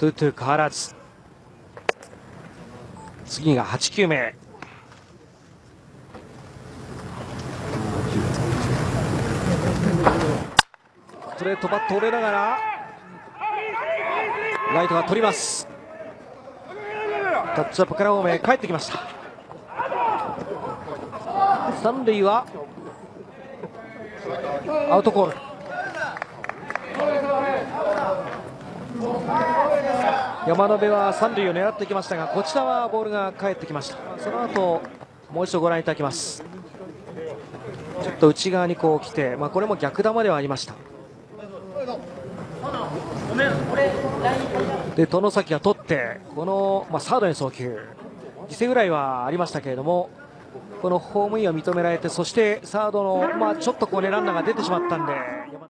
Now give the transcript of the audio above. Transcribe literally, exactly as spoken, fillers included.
トゥトゥ変わらず。次がはち球目。ストレートバット折れながらライトが取ります。タッチアップからホームへ帰ってきました。三塁はアウトコール。山野辺は三塁を狙ってきましたが、こちらはボールが返ってきました。その後もう一度ご覧いただきます。ちょっと内側にこう来て、まあ、これも逆球ではありました。で外崎が取ってこの、まあ、サードへ送球、犠牲フライはありましたけれども、このホームインは認められて、そしてサードの、まあ、ちょっとこう、ね、ランナーが出てしまったんで。